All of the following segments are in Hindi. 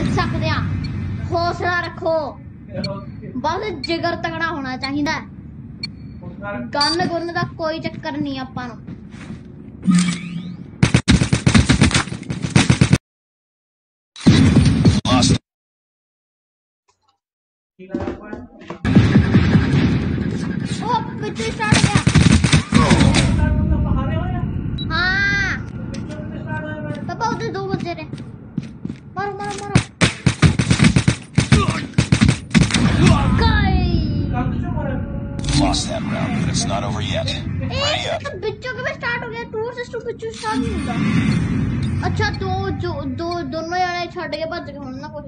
जित सकते हैं। हौसला रखो, बस जिगर तगड़ा होना चाहिए। गन गुन का कोई चक्कर नहीं आपां नूं। पिछले स्टार्ट हो गया। हाँ पापा उधर 2 बजे रहे। मारो मारो मारो। Lost that round, but it's not over yet. Ready up. बिच्चों के भी स्टार्ट हो गया। 2 से बिच्चों स्टार्ट नहीं होता। अच्छा दोनों यार छड़ के भज के होना कुछ।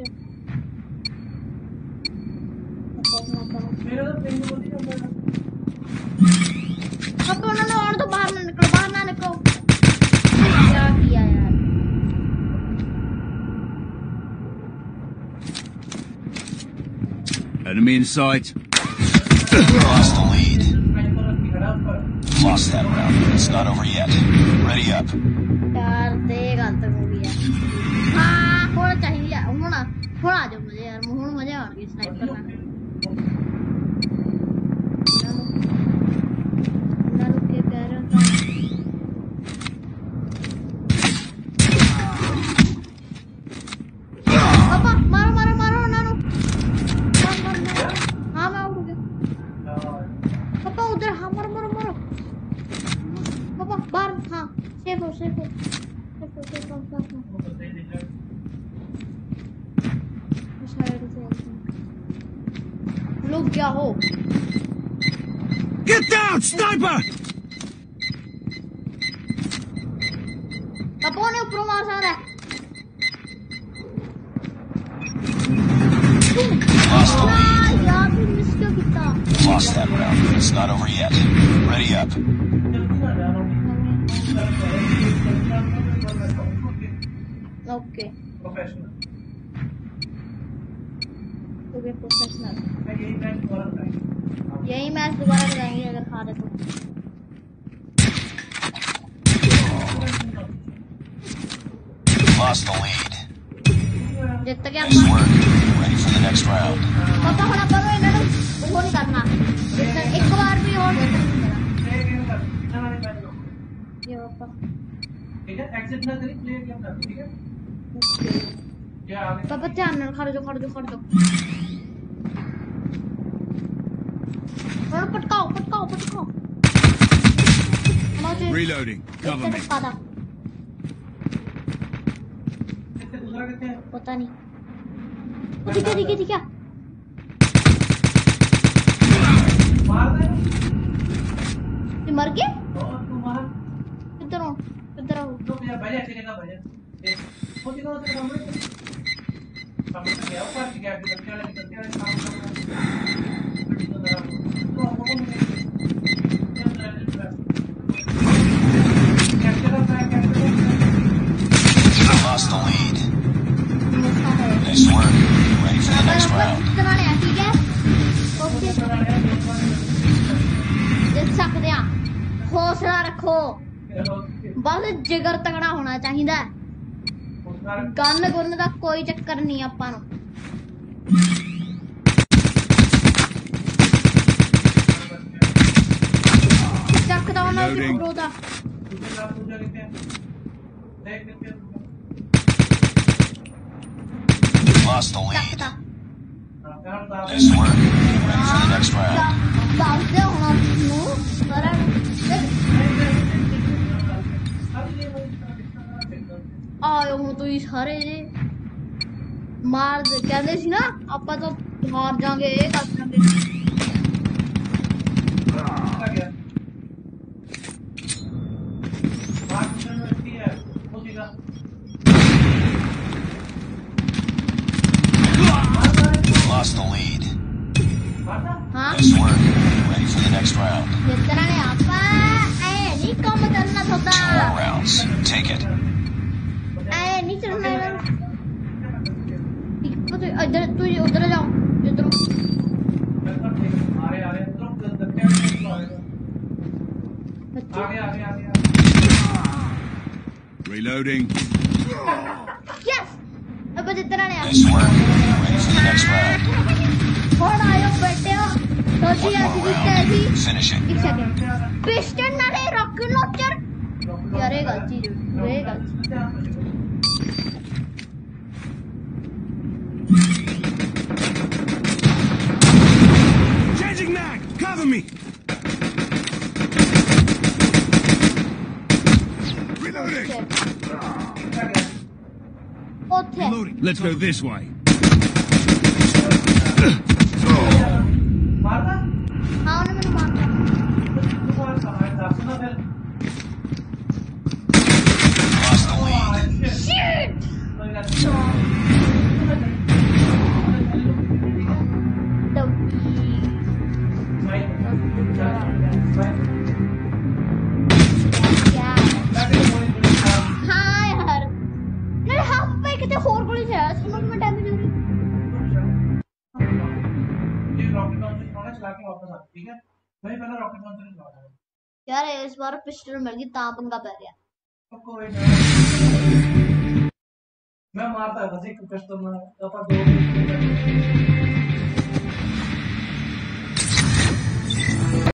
अब उन्होंने और तो बाहर ना निकलो, बाहर ना निकलो। क्या किया यार? Enemy in sight. Lost the lead. Lost that round, but it's not over yet. Ready up. यार देगा तो मूवी है। हाँ होना चाहिए। होना आ जाओ मुझे यार, मुझे मजा आ रही है स्नाइपर में। लोग क्या हो? Get down, sniper! पापा ने ऊपर मार सकता है। यार तू मिस क्यों किया? Lost that round, but it's not over yet. Ready up. Okay. Professional. Okay, professional. यही मैच दोबारा लगाएंगे अगर हारे तो। Lost the lead. जब तक Nice work. Ready for the next round. पापा होना करो इन्हें वो नहीं करना। एक बार भी और नहीं करना। ये पापा। ठीक है, एक्सिट ना करी, प्ले गेम कर, ठीक है? पापा ध्यान में खड़ दो। पटकाओ। Reloading. Cover me. पता नहीं। दिखा। मर गए? किधर हो? भैया ठीक है ना भैया। कौन से काम है? समझ गया ऊपर की गैप निकल के काम Lost the lead. Nice work. Ready for the next round. ठीक है? ओके। जित सकते हैं। हौसला रखो, बस जिगर तगड़ा होना चाहिए। गन गुन का कोई चक्कर नहीं आपां नूं। चकदा होना प्रो दा। Lost the lead. Nice work. Ready for the next round. ਆਇਓ ਹੁਣ ਤੁਸੀਂ ਸਾਰੇ ਮਾਰ ਕਹਿੰਦੇ ਸੀ ਨਾ ਆਪਾਂ ਤਾਂ ਹਾਰ ਜਾਾਂਗੇ ਇਹ ਕਰ ਜਾਾਂਗੇ। Lost the lead. हाँ Nice work. Ready for the next round. जितना ने आपा ऐ नहीं काम करना होता। 2 more rounds. Take it. नहीं चलना यार। इधर तू उधर जाओ इधर। Reloading. Yes. अब ਆਪਾਂ ਜਿੱਤਣ ਵਾਲੇ ਆ Nice work. Ready for the next round. ਹੁਣ ਆਇਓ ਬੈਠਿਓ ਸੋਚੀ ਅਸੀਂ ਜਿੱਤੇ ਸੀ Finish it. ਇੱਕ ਸੈਕਿੰਡ ਪਿਸਟਨ ਨਾਲੇ ਰੌਕਟ ਲਾਂਚਰ ਯਾਰ ਇਹ ਗੱਲ ਚੀਜ਼ ਇਹ ਗੱਲ Changing mag! Cover me! Reloading! ਉੱਥੇ Reloading. Let's go this way. ਮਾਰਦਾ ਹਾਂ ਉਹਨੇ ਮੈਨੂੰ ਮਾਰਤਾ ਤੂੰ ਮਾਰ ਕਹਾਂ ਦੱਸ ਨਾ ਫਿਰ Lost the lead. ਸ਼ਿਟ ਕੋਈ ਗੱਲ ਹਾਂ ਯਾਰ ਨਹੀਂ ਹਾਫ ਪੈ ਕਿਤੇ ਹੋਰ ਗੋਲੀ ਚਲਾ ਸਮਝ ਮੈਂ ਡੈਮੇਜ ਹੋ ਰਹੀ ये रॉकेट लॉन्चर थोड़ा चला के वापस आ ठीक है भाई पहले रॉकेट लॉन्चर चला दो यार इस बार पिस्टल मिल गई ता पंगा पै गया तो कोई ना मैं मारता बस एक कस्टमर अपन दो